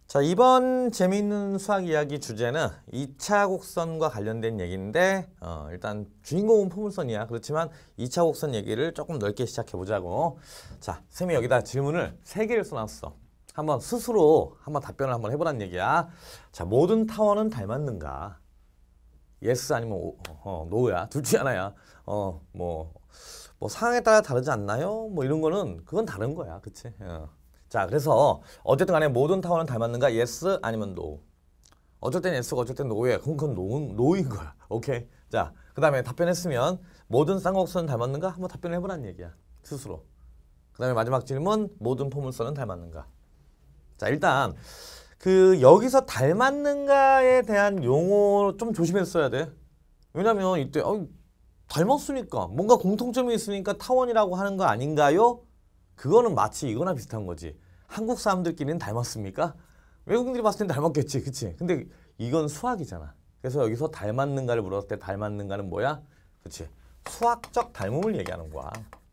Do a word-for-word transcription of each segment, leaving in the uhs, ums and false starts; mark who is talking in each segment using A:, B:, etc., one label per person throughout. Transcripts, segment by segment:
A: 자, 이번 재미있는 수학 이야기 주제는 이 차 곡선과 관련된 얘기인데 어, 일단 주인공은 포물선이야. 그렇지만 이 차 곡선 얘기를 조금 넓게 시작해보자고. 자, 쌤이 여기다 질문을 세 개를 써놨어. 한번 스스로 한번 답변을 한번 해보란 얘기야. 자, 모든 타원은 닮았는가? 예스 아니면 오, 어, 노야. 둘 중에 하나야. 어, 뭐, 뭐 상황에 따라 다르지 않나요? 뭐 이런 거는 그건 다른 거야. 그치? 어. 자, 그래서 어쨌든 간에 모든 타원은 닮았는가? yes 아니면 no. 어쩔 땐 yes고 어쩔 땐 no에. 그럼 그건 no, no인 거야. 오케이? 자, 그 다음에 답변했으면 모든 쌍곡선은 닮았는가? 한번 답변해보라는 얘기야. 스스로. 그 다음에 마지막 질문, 모든 포물선은 닮았는가? 자, 일단 그 여기서 닮았는가에 대한 용어 좀 조심해서 써야 돼. 왜냐면 이때 어, 닮았으니까 뭔가 공통점이 있으니까 타원이라고 하는 거 아닌가요? 그거는 마치 이거나 비슷한 거지. 한국 사람들끼리는 닮았습니까? 외국인들이 봤을 땐 닮았겠지. 그치? 근데 이건 수학이잖아. 그래서 여기서 닮았는가를 물었을 때 닮았는가는 뭐야? 그치? 수학적 닮음을 얘기하는 거야.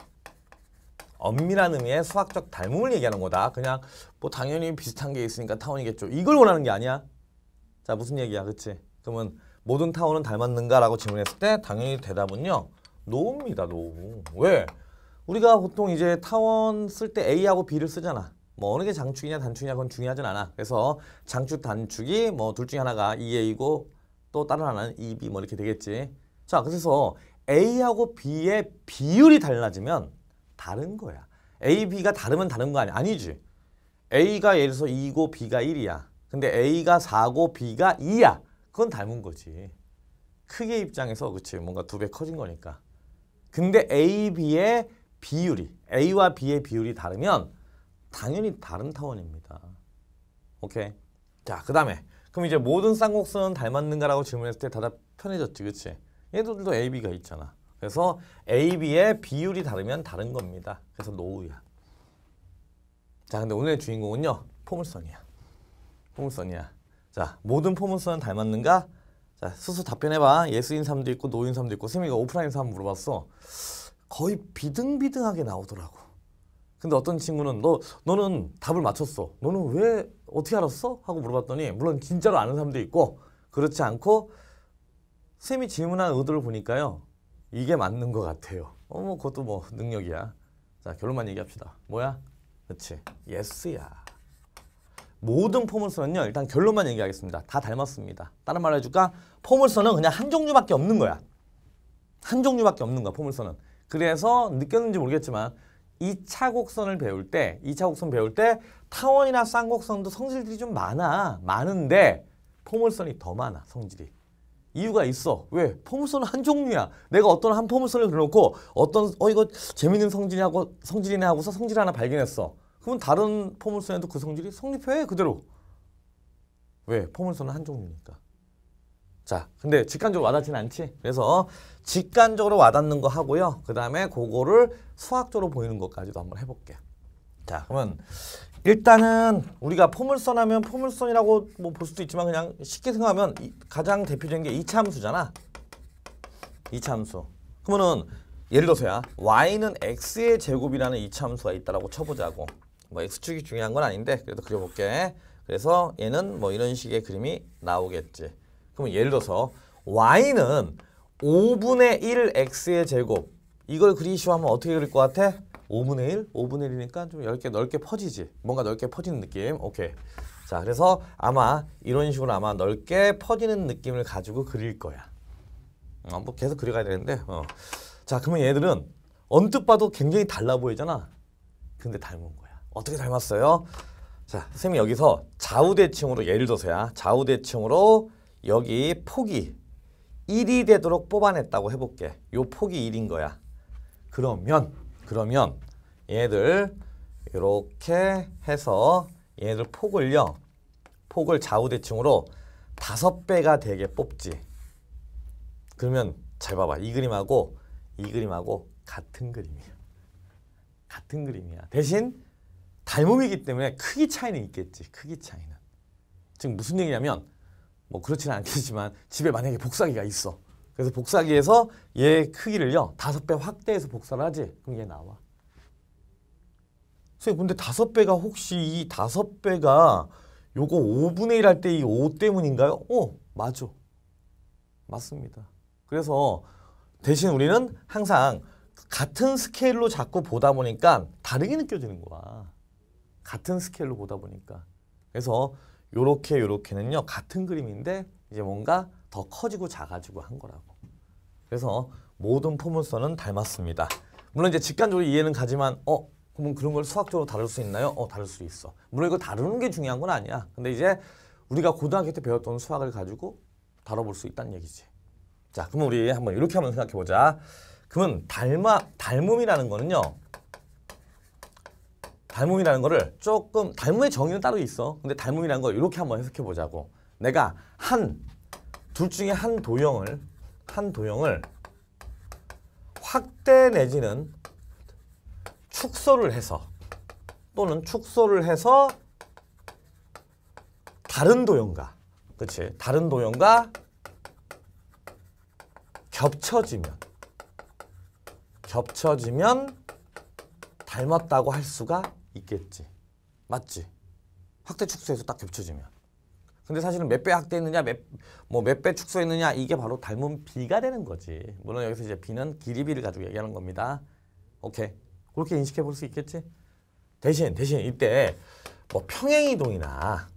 A: 엄밀한 의미의 수학적 닮음을 얘기하는 거다. 그냥 뭐 당연히 비슷한 게 있으니까 타원이겠죠. 이걸 원하는 게 아니야. 자, 무슨 얘기야? 그치? 그러면 모든 타원은 닮았는가? 라고 질문했을 때 당연히 대답은요. no입니다. no. 왜? 우리가 보통 이제 타원 쓸 때 A하고 B를 쓰잖아. 뭐 어느 게 장축이냐 단축이냐 그건 중요하진 않아. 그래서 장축 단축이 뭐 둘 중에 하나가 이 에이고 또 다른 하나는 이 비 뭐 이렇게 되겠지. 자, 그래서 A하고 B의 비율이 달라지면 다른 거야. A, B가 다르면 다른 거 아니야? 아니지. A가 예를 들어서 이고 B가 일이야. 근데 A가 사고 B가 이야. 그건 닮은 거지. 크게 입장에서 그치 뭔가 두 배 커진 거니까. 근데 A, B의 비율이 A와 B의 비율이 다르면 당연히 다른 타원입니다. 오케이. 자, 그 다음에 그럼 이제 모든 쌍곡선은 닮았는가라고 질문했을 때 대답 편해졌지, 그치? 얘들도 A, B가 있잖아. 그래서 A, B의 비율이 다르면 다른 겁니다. 그래서 노우야. 자, 근데 오늘의 주인공은요, 포물선이야. 포물선이야. 자, 모든 포물선은 닮았는가? 자, 스스로 답변해봐. 예스인 사람도 있고 노인 사람도 있고. 쌤이가 오프라인에서 한번 물어봤어. 거의 비등비등하게 나오더라고. 근데 어떤 친구는 너, 너는 답을 맞췄어. 너는 왜 어떻게 알았어? 하고 물어봤더니 물론 진짜로 아는 사람도 있고 그렇지 않고 쌤이 질문한 의도를 보니까요. 이게 맞는 것 같아요. 어, 뭐 그것도 뭐 능력이야. 자, 결론만 얘기합시다. 뭐야? 그렇지. 예스야. 모든 포물선은요. 일단 결론만 얘기하겠습니다. 다 닮았습니다. 다른 말로 해줄까? 포물선은 그냥 한 종류밖에 없는 거야. 한 종류밖에 없는 거야. 포물선은. 그래서 느꼈는지 모르겠지만 이 차 곡선을 배울 때, 이 차 곡선 배울 때 타원이나 쌍곡선도 성질들이 좀 많아. 많은데 포물선이 더 많아. 성질이. 이유가 있어. 왜? 포물선은 한 종류야. 내가 어떤 한 포물선을 그려놓고 어떤 어 이거 재밌는 성질이하고 성질이네 하고서 성질 하나 발견했어. 그러면 다른 포물선에도 그 성질이 성립해 그대로. 왜? 포물선은 한 종류니까. 자, 근데 직관적으로 와닿지는 않지? 그래서 직관적으로 와닿는 거 하고요. 그 다음에 그거를 수학적으로 보이는 것까지도 한번 해볼게. 자, 그러면 일단은 우리가 포물선 하면 포물선이라고 뭐 볼 수도 있지만 그냥 쉽게 생각하면 이, 가장 대표적인 게 이차 함수잖아. 이차 함수. 그러면은 예를 들어서야 y는 x의 제곱이라는 이차 함수가 있다라고 쳐보자고. 뭐 x축이 중요한 건 아닌데 그래도 그려볼게. 그래서 얘는 뭐 이런 식의 그림이 나오겠지. 그럼 예를 들어서 y는 오분의 일 x의 제곱 이걸 그리시오 하면 어떻게 그릴 것 같아? 오분의 일? 오분의 일이니까 좀 넓게 넓게 퍼지지. 뭔가 넓게 퍼지는 느낌. 오케이. 자, 그래서 아마 이런 식으로 아마 넓게 퍼지는 느낌을 가지고 그릴 거야. 어, 뭐 계속 그려가야 되는데. 어. 자, 그러면 얘들은 언뜻 봐도 굉장히 달라 보이잖아. 근데 닮은 거야. 어떻게 닮았어요? 자, 선생님이 여기서 좌우대칭으로 예를 들어서야 좌우대칭으로 여기 폭이 일이 되도록 뽑아냈다고 해볼게. 요 폭이 일인 거야. 그러면 그러면 얘들 이렇게 해서 얘들 폭을요. 폭을 좌우대칭으로 다섯 배가 되게 뽑지. 그러면 잘 봐봐. 이 그림하고 이 그림하고 같은 그림이야. 같은 그림이야. 대신 닮음이기 때문에 크기 차이는 있겠지. 크기 차이는. 지금 무슨 얘기냐면 뭐 그렇지는 않겠지만 집에 만약에 복사기가 있어. 그래서 복사기에서 얘 크기를요 다섯 배 확대해서 복사를 하지. 그럼 얘 나와. 선생님 근데 다섯 배가 혹시 이 다섯 배가 요거 오분의 일 할 때 이 오 때문인가요? 어, 맞아. 맞습니다. 그래서 대신 우리는 항상 같은 스케일로 자꾸 보다 보니까 다르게 느껴지는 거야. 같은 스케일로 보다 보니까. 그래서 요렇게 요렇게는요 같은 그림인데 이제 뭔가 더 커지고 작아지고 한 거라고. 그래서 모든 포물선은 닮았습니다. 물론 이제 직관적으로 이해는 가지만 어 그럼 그런 걸 수학적으로 다룰 수 있나요? 어 다룰 수 있어. 물론 이거 다루는 게 중요한 건 아니야. 근데 이제 우리가 고등학교 때 배웠던 수학을 가지고 다뤄볼 수 있다는 얘기지. 자, 그럼 우리 한번 이렇게 한번 생각해 보자. 그러면 닮아 닮음이라는 거는요. 닮음이라는 거를 조금 닮음의 정의는 따로 있어. 근데 닮음이라는 걸 이렇게 한번 해석해 보자고. 내가 한 둘 중에 한 도형을 한 도형을 확대 내지는 축소를 해서 또는 축소를 해서 다른 도형과 그치 다른 도형과 겹쳐지면 겹쳐지면 닮았다고 할 수가 있겠지. 맞지? 확대 축소해서 딱 겹쳐지면. 근데 사실은 몇 배 확대했느냐 몇 뭐 몇 배 축소했느냐 이게 바로 닮은 비가 되는 거지. 물론 여기서 이제 비는 길이비를 가지고 얘기하는 겁니다. 오케이. 그렇게 인식해 볼 수 있겠지? 대신 대신 이때 뭐 평행이동이나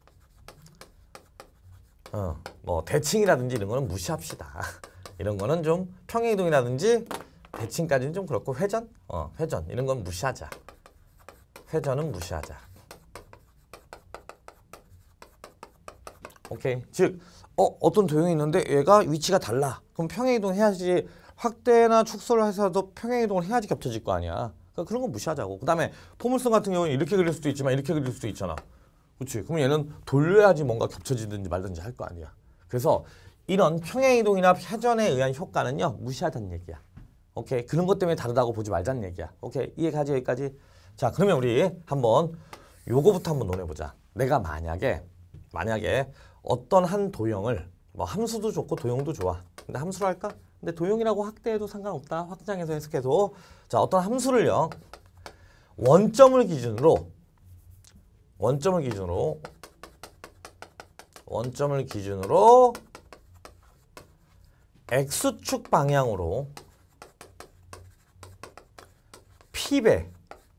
A: 어 뭐 대칭이라든지 이런 거는 무시합시다. 이런 거는 좀 평행이동이라든지 대칭까지는 좀 그렇고 회전? 어 회전 이런 건 무시하자. 회전은 무시하자. 오케이. 즉 어 어떤 도형이 있는데 얘가 위치가 달라. 그럼 평행이동 해야지. 확대나 축소를 해서도 평행이동을 해야지 겹쳐질 거 아니야. 그러니까 그런 건 무시하자고. 그 다음에 포물선 같은 경우는 이렇게 그릴 수도 있지만 이렇게 그릴 수도 있잖아. 그렇지? 그럼 얘는 돌려야지 뭔가 겹쳐지든지 말든지 할 거 아니야. 그래서 이런 평행이동이나 회전에 의한 효과는요. 무시하자는 얘기야. 오케이? 그런 것 때문에 다르다고 보지 말자는 얘기야. 오케이? 이해가지 여기까지? 자, 그러면 우리 한번 요거부터 한번 논해보자. 내가 만약에 만약에 어떤 한 도형을 뭐 함수도 좋고 도형도 좋아. 근데 함수로 할까? 근데 도형이라고 확대해도 상관없다. 확장해서 해석해도. 자, 어떤 함수를요. 원점을 기준으로 원점을 기준으로 원점을 기준으로 x축 방향으로 p배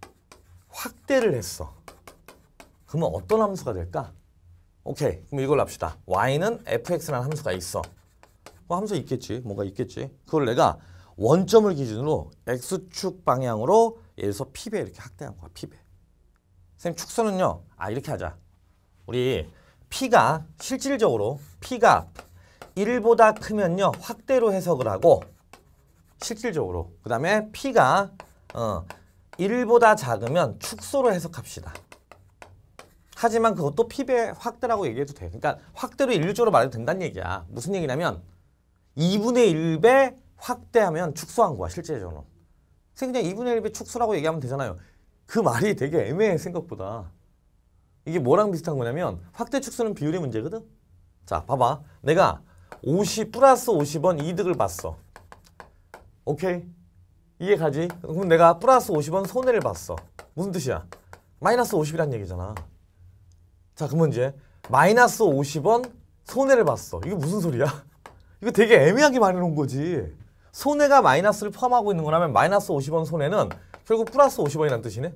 A: 확대를 했어. 그러면 어떤 함수가 될까? 오케이. 그럼 이걸로 합시다. y는 fx라는 함수가 있어. 뭐 함수 있겠지. 뭔가 있겠지. 그걸 내가 원점을 기준으로 x축 방향으로 예를 들어서 p배 이렇게 확대한 거야. p배. 선생님 축소는요. 아 이렇게 하자. 우리 p가 실질적으로 p가 일보다 크면요. 확대로 해석을 하고 실질적으로. 그 다음에 p가 어, 일보다 작으면 축소로 해석합시다. 하지만 그것도 p배 확대라고 얘기해도 돼. 그러니까 확대로 일률적으로 말해도 된다는 얘기야. 무슨 얘기냐면 이분의 일 배 확대하면 축소한 거야. 실제적으로. 그냥 이분의 일 배 축소라고 얘기하면 되잖아요. 그 말이 되게 애매해 생각보다. 이게 뭐랑 비슷한 거냐면 확대 축소는 비율의 문제거든. 자 봐봐. 내가 오십 플러스 오십 원 이득을 봤어. 오케이? 이해 가지? 그럼 내가 플러스 오십 원 손해를 봤어. 무슨 뜻이야? 마이너스 오십이란 얘기잖아. 자 그러면 이제 마이너스 오십 원 손해를 봤어. 이게 무슨 소리야? 이거 되게 애매하게 말해놓은 거지. 손해가 마이너스를 포함하고 있는 거라면 마이너스 오십 원 손해는 결국 플러스 오십 원이라는 뜻이네.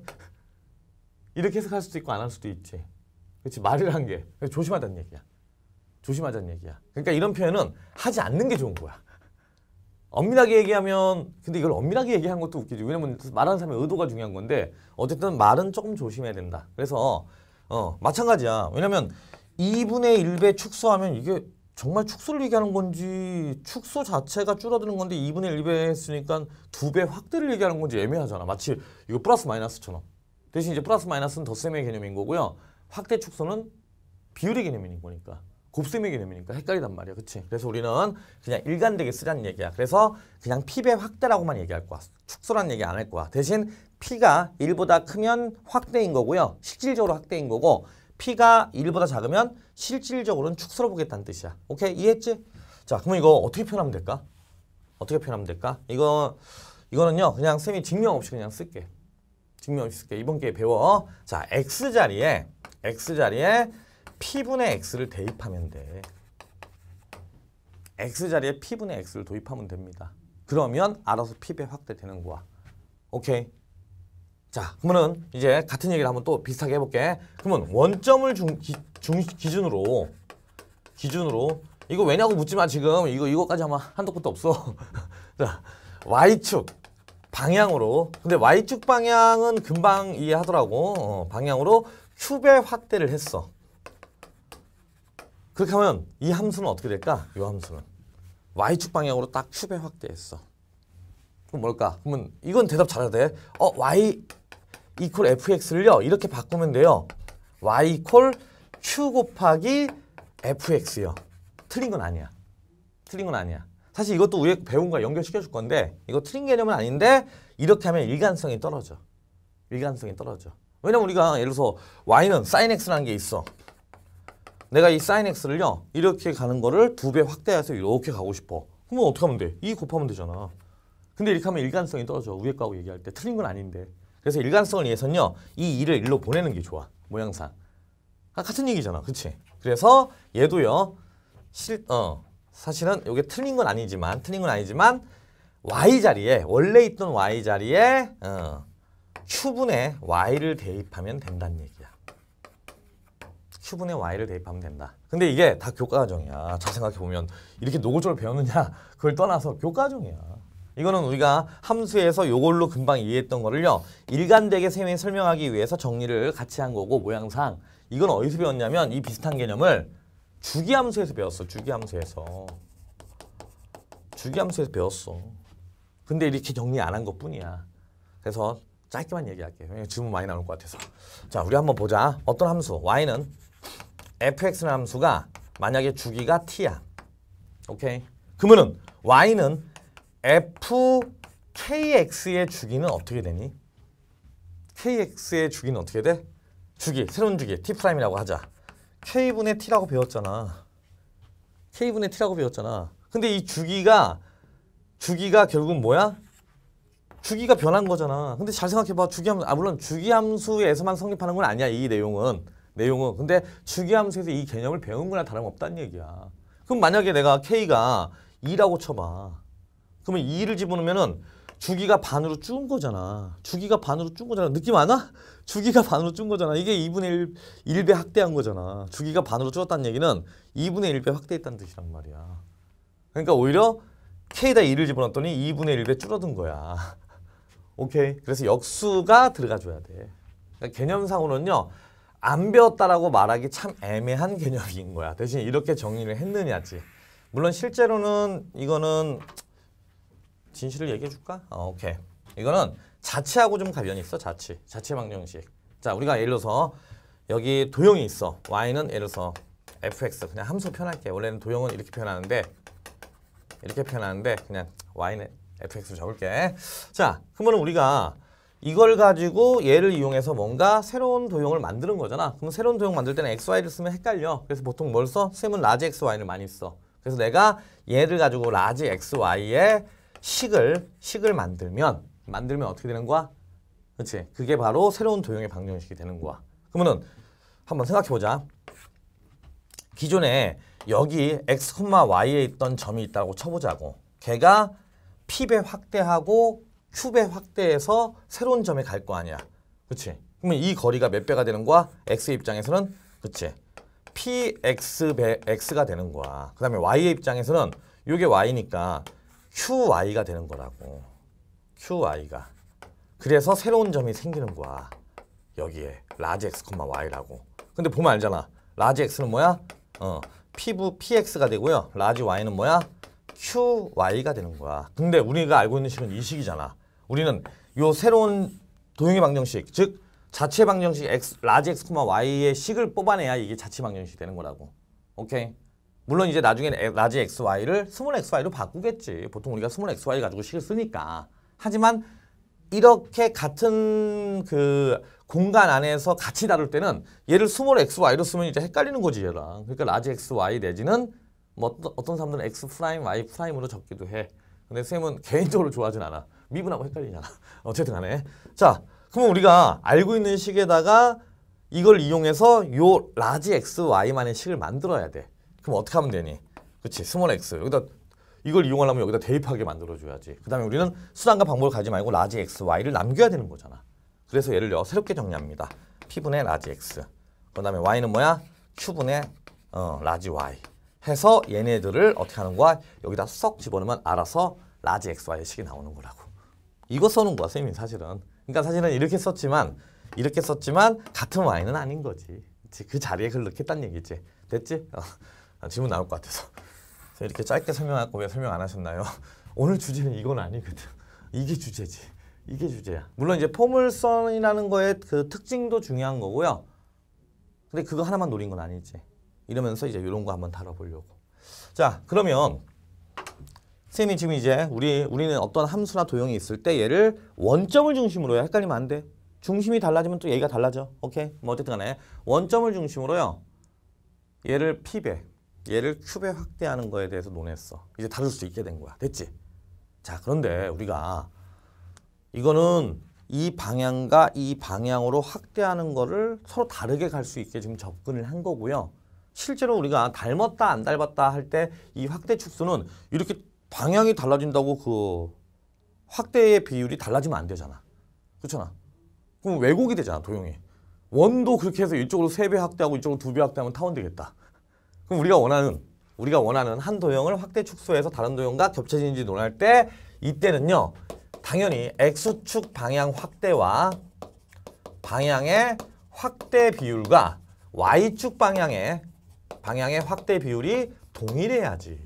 A: 이렇게 해석할 수도 있고 안 할 수도 있지. 그렇지? 말을 한 게. 조심하자는 얘기야. 조심하자는 얘기야. 그러니까 이런 표현은 하지 않는 게 좋은 거야. 엄밀하게 얘기하면 근데 이걸 엄밀하게 얘기한 것도 웃기지. 왜냐면 말하는 사람의 의도가 중요한 건데 어쨌든 말은 조금 조심해야 된다. 그래서 어 마찬가지야. 왜냐면 이분의 일 배 축소하면 이게 정말 축소를 얘기하는 건지 축소 자체가 줄어드는 건데 이분의 일 배 했으니까 두 배 확대를 얘기하는 건지 애매하잖아. 마치 이거 플러스 마이너스처럼. 대신 이제 플러스 마이너스는 덧셈의 개념인 거고요. 확대 축소는 비율의 개념인 거니까. 곱셈의 개념이니까 헷갈리단 말이야. 그치? 그래서 우리는 그냥 일관되게 쓰자는 얘기야. 그래서 그냥 p배 확대라고만 얘기할 거야. 축소란 얘기 안 할 거야. 대신 p가 일보다 크면 확대인 거고요. 실질적으로 확대인 거고 p가 일보다 작으면 실질적으로는 축소로 보겠다는 뜻이야. 오케이? 이해했지? 자, 그러면 이거 어떻게 표현하면 될까? 어떻게 표현하면 될까? 이거, 이거는요. 그냥 쌤이 증명 없이 그냥 쓸게. 증명 없이 쓸게. 이번 기회에 배워. 자, x자리에 x자리에 P분의 X를 대입하면 돼. X 자리에 P분의 X를 도입하면 됩니다. 그러면 알아서 P배 확대되는 거야. 오케이. 자, 그러면은 이제 같은 얘기를 한번 또 비슷하게 해볼게. 그러면 원점을 중, 기, 중, 기준으로 기준으로 이거 왜냐고 묻지마. 지금 이거 이거까지 하면 한도 끝도 없어. 자, Y축 방향으로. 근데 Y축 방향은 금방 이해하더라고. 어, 방향으로 Q배 확대를 했어. 그렇게 하면 이 함수는 어떻게 될까? 이 함수는 Y축 방향으로 딱 Q배 확대했어. 그럼 뭘까? 그러면 이건 대답 잘해야 돼. 어, Y 이퀄 에프엑스를요 이렇게 바꾸면 돼요. Y 이퀄 Q 곱하기 에프엑스요. 틀린 건 아니야. 틀린 건 아니야. 사실 이것도 위에 배운 거 연결시켜 줄 건데 이거 틀린 개념은 아닌데 이렇게 하면 일관성이 떨어져. 일관성이 떨어져. 왜냐면 우리가 예를 들어서 Y는 sin X라는 게 있어. 내가 이 sin X를요 이렇게 가는 거를 두 배 확대해서 이렇게 가고 싶어. 그러면 어떻게 하면 돼? 이 곱하면 되잖아. 근데 이렇게 하면 일관성이 떨어져. 위에 거하고 얘기할 때 틀린 건 아닌데. 그래서 일관성을 위해서는요 이 이를 일로 보내는 게 좋아. 모양상. 아, 같은 얘기잖아. 그치? 그래서 얘도요 실, 어, 사실은 이게 틀린 건 아니지만 틀린 건 아니지만 Y 자리에 원래 있던 Y 자리에 어, Q분의 Y를 대입하면 된다는 얘기야. Q분의 Y를 대입하면 된다. 근데 이게 다 교과과정이야. 잘 생각해보면 이렇게 노골적으로 배웠느냐 그걸 떠나서 교과과정이야. 이거는 우리가 함수에서 요걸로 금방 이해했던 거를요 일관되게 쌤이 설명하기 위해서 정리를 같이 한 거고 모양상 이건 어디서 배웠냐면 이 비슷한 개념을 주기함수에서 배웠어. 주기함수에서 주기함수에서 배웠어. 근데 이렇게 정리 안 한 것뿐이야. 그래서 짧게만 얘기할게. 왜냐면 질문 많이 나올 것 같아서. 자, 우리 한번 보자. 어떤 함수? Y는 에프엑스라는 함수가 만약에 주기가 t야. 오케이? 그러면은 Y는 에프케이엑스의 주기는 어떻게 되니? 케이엑스의 주기는 어떻게 돼? 주기, 새로운 주기, T'이라고 하자. K분의 T라고 배웠잖아. K분의 T라고 배웠잖아. 근데 이 주기가 주기가 결국은 뭐야? 주기가 변한 거잖아. 근데 잘 생각해봐. 주기함수, 아 물론 주기함수에서만 성립하는 건 아니야. 이 내용은. 내용은. 근데 주기함수에서 이 개념을 배운 거나 다름없다는 얘기야. 그럼 만약에 내가 K가 이라고 쳐봐. 그러면 이를 집어넣으면은 주기가 반으로 준 거잖아. 주기가 반으로 준 거잖아. 느낌 안 와? 주기가 반으로 준 거잖아. 이게 이분의 일, 일 배 확대한 거잖아. 주기가 반으로 줄었다는 얘기는 이분의 일 배 확대했다는 뜻이란 말이야. 그러니까 오히려 K에다 이를 집어넣었더니 이분의 일 배 줄어든 거야. 오케이? 그래서 역수가 들어가줘야 돼. 그러니까 개념상으로는요. 안 배웠다라고 말하기 참 애매한 개념인 거야. 대신 이렇게 정리를 했느냐지. 물론 실제로는 이거는 진실을 얘기해 줄까? 어, 오케이. 이거는 자체하고 좀 관련이 있어. 자체. 자체 방정식. 자, 우리가 예를 들어서 여기 도형이 있어. Y는 예를 들어서 에프엑스. 그냥 함수 표현할게. 원래는 도형은 이렇게 표현하는데 이렇게 표현하는데 그냥 Y는 에프엑스로 적을게. 자, 그러면 우리가 이걸 가지고 얘를 이용해서 뭔가 새로운 도형을 만드는 거잖아. 그럼 새로운 도형 만들 때는 엑스 와이를 쓰면 헷갈려. 그래서 보통 뭘 써? 쌤은 라지 엑스 와이를 많이 써. 그래서 내가 얘를 가지고 라지 엑스 와이의 식을 식을 만들면 만들면 어떻게 되는 거야? 그렇지? 그게 바로 새로운 도형의 방정식이 되는 거야. 그러면은 한번 생각해 보자. 기존에 여기 x, y에 있던 점이 있다고 쳐보자고. 걔가 p배 확대하고 q배 확대해서 새로운 점에 갈 거 아니야. 그렇지? 그러면 이 거리가 몇 배가 되는 거야? x 입장에서는 그렇지? px배 x가 되는 거야. 그 다음에 y의 입장에서는 이게 y니까 qy가 되는 거라고. qy가. 그래서 새로운 점이 생기는 거야. 여기에 라지 x, y라고. 근데 보면 알잖아. 라지 x는 뭐야? 어, p부 px가 되고요. 라지 y는 뭐야? qy가 되는 거야. 근데 우리가 알고 있는 식은 이 식이잖아. 우리는 요 새로운 도형의 방정식, 즉 자체 방정식 x, 라지 x, y의 식을 뽑아내야 이게 자체 방정식이 되는 거라고. 오케이? 물론 이제 나중에는 라지 xy를 스몰 xy로 바꾸겠지. 보통 우리가 스몰 xy 가지고 식을 쓰니까. 하지만 이렇게 같은 그 공간 안에서 같이 다룰 때는 얘를 스몰 xy로 쓰면 이제 헷갈리는 거지 얘랑. 그러니까 라지 xy 내지는 뭐 어떤, 어떤 사람들은 x 프라임, y 프라임으로 적기도 해. 근데 쌤은 개인적으로 좋아하진 않아. 미분하고 헷갈리잖아. 어쨌든 간에. 자, 그러면 우리가 알고 있는 식에다가 이걸 이용해서 요 라지 x, y만의 식을 만들어야 돼. 그럼 어떻게 하면 되니? 그치, 스몰 x. 여기다 이걸 이용하려면 여기다 대입하게 만들어줘야지. 그 다음에 우리는 수단과 방법을 가지 말고 라지 x, y를 남겨야 되는 거잖아. 그래서 얘를요, 새롭게 정리합니다. p분의 라지 x. 그 다음에 y는 뭐야? q분의 어, 라지 y. 해서 얘네들을 어떻게 하는 거야? 여기다 쏙 집어넣으면 알아서 라지 x, y의 식이 나오는 거라고. 이거 써놓은 거야, 쌤이 사실은. 그러니까 사실은 이렇게 썼지만 이렇게 썼지만 같은 y는 아닌 거지. 그치? 그 자리에 그걸 넣겠다는 얘기지. 됐지? 어, 질문 나올 것 같아서. 이렇게 짧게 설명할 거 왜 설명 안 하셨나요? 오늘 주제는 이건 아니거든. 이게 주제지. 이게 주제야. 물론 이제 포물선이라는 거의 그 특징도 중요한 거고요. 근데 그거 하나만 노린 건 아니지. 이러면서 이제 이런 거 한번 다뤄보려고. 자, 그러면 쌤이 지금 이제 우리 우리는 어떤 함수나 도형이 있을 때 얘를 원점을 중심으로 해. 헷갈리면 안 돼. 중심이 달라지면 또 얘기가 달라져. 오케이? 뭐 어쨌든 간에 원점을 중심으로요. 얘를 P배, 얘를 Q배 확대하는 거에 대해서 논했어. 이제 다룰 수 있게 된 거야. 됐지? 자, 그런데 우리가 이거는 이 방향과 이 방향으로 확대하는 거를 서로 다르게 갈 수 있게 지금 접근을 한 거고요. 실제로 우리가 닮았다 안 닮았다 할 때 이 확대 축수는 이렇게 방향이 달라진다고 그 확대의 비율이 달라지면 안 되잖아. 그렇잖아. 그럼 왜곡이 되잖아, 도형이. 원도 그렇게 해서 이쪽으로 세 배 확대하고 이쪽으로 두 배 확대하면 타원 되겠다. 그럼 우리가 원하는 우리가 원하는 한 도형을 확대 축소해서 다른 도형과 겹쳐지는지 논할 때 이때는요. 당연히 x축 방향 확대와 방향의 확대 비율과 y축 방향의 방향의 확대 비율이 동일해야지.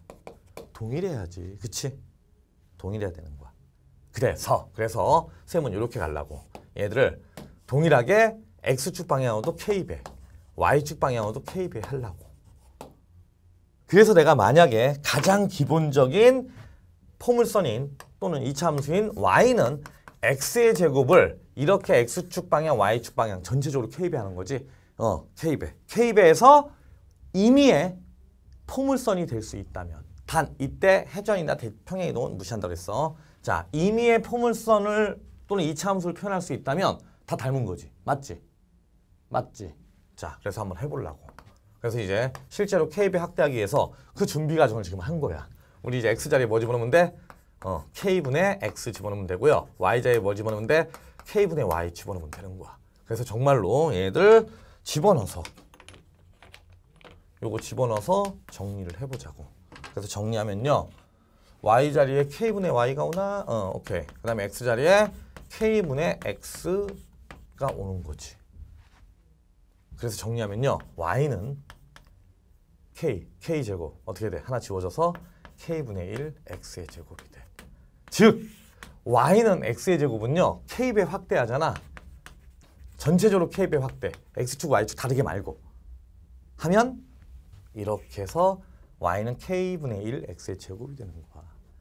A: 동일해야지. 그치? 동일해야 되는 거야. 그래서 그래서 쌤은 이렇게 가려고. 얘들을 동일하게 x축 방향으로도 k배, y축 방향으로도 k배 하려고. 그래서 내가 만약에 가장 기본적인 포물선인 또는 이차 함수인 y는 x의 제곱을 이렇게 x축 방향, y축 방향 전체적으로 k배 하는 거지. 어, k배. k배에서 임의의 포물선이 될 수 있다면 단 이때 회전이나 평행이동은 무시한다고 했어. 자, 임의의 포물선을 또는 이차 함수를 표현할 수 있다면 다 닮은 거지. 맞지? 맞지? 자, 그래서 한번 해보려고. 그래서 이제 실제로 k배 확대하기 위해서 그 준비 과정을 지금 한 거야. 우리 이제 x자리에 뭐 집어넣으면 돼? 어, k분의 x 집어넣으면 되고요. y자리에 뭐 집어넣으면 돼? k분의 y 집어넣으면 되는 거야. 그래서 정말로 얘들 집어넣어서 요거 집어넣어서 정리를 해보자고. 그래서 정리하면요. y자리에 k분의 y가 오나? 어, 오케이. 그 다음에 x자리에 k분의 x가 오는 거지. 그래서 정리하면요. y는 k, k제곱 어떻게 돼? 하나 지워져서 k분의 일 x의 제곱이 돼. 즉 y는 x의 제곱은요. k배 확대하잖아. 전체적으로 k배 확대. x축, y축 다르게 말고 하면 이렇게 해서 y는 k분의 일 x의 제곱이 되는 거야.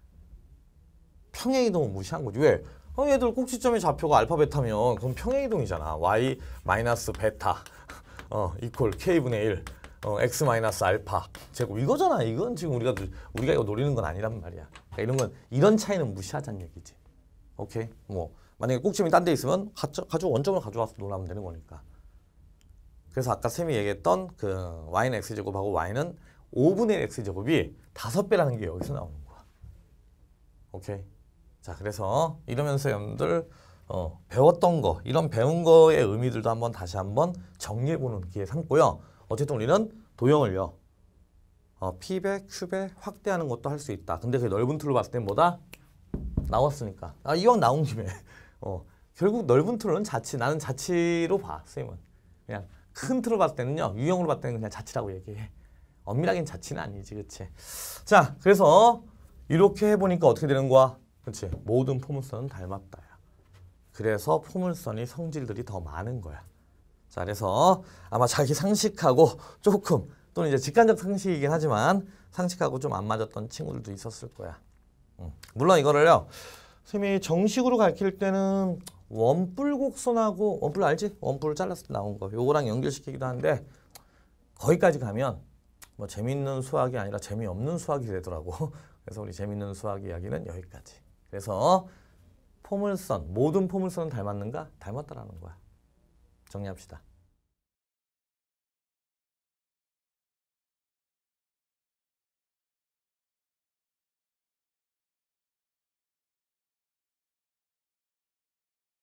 A: 평행이동은 무시한 거지. 왜? 어, 얘들 꼭지점의 좌표가 알파 베타면 그럼 평행이동이잖아. y 마이너스 베타 어, 이퀄 k분의 일 어, x 마이너스 알파 제곱 이거잖아. 이건 지금 우리가 우리가 이거 노리는 건 아니란 말이야. 그러니까 이런 건 이런 차이는 무시하자는 얘기지. 오케이? 뭐 만약에 꼭지점이 딴 데 있으면 가져, 가지고 원점을 가져와서 놀라면 되는 거니까. 그래서 아까 쌤이 얘기했던 그 y는 x제곱하고 y는 오분의 x제곱이 다섯 배라는 게 여기서 나오는 거야. 오케이? 자, 그래서 이러면서 여러분들 어, 배웠던 거, 이런 배운 거의 의미들도 한번 다시 한번 정리해보는 기회 삼고요. 어쨌든 우리는 도형을요. 어, P배, Q배 확대하는 것도 할 수 있다. 근데 그 넓은 틀로 봤을 땐 뭐다? 나왔으니까. 아, 이왕 나온 김에 어, 결국 넓은 틀은 자치, 나는 자치로 봐, 쌤은. 그냥 큰 틀로 봤을 때는요. 유형으로 봤을 때는 그냥 자치라고 얘기해. 엄밀하게는 자치는 아니지, 그치? 자, 그래서 이렇게 해보니까 어떻게 되는 거야? 그치? 모든 포물선은 닮았다. 그래서 포물선이 성질들이 더 많은 거야. 자, 그래서 아마 자기 상식하고 조금 또는 이제 직관적 상식이긴 하지만 상식하고 좀 안 맞았던 친구들도 있었을 거야. 음. 물론 이거를요. 선생님이 정식으로 가르칠 때는 원뿔 곡선하고 원뿔 알지? 원뿔을 잘랐을 때 나온 거. 요거랑 연결시키기도 하는데 거기까지 가면 뭐 재밌는 수학이 아니라 재미없는 수학이 되더라고. 그래서 우리 재밌는 수학 이야기는 여기까지. 그래서 포물선, 모든 포물선은 닮았는가? 닮았다라는 거야. 정리합시다.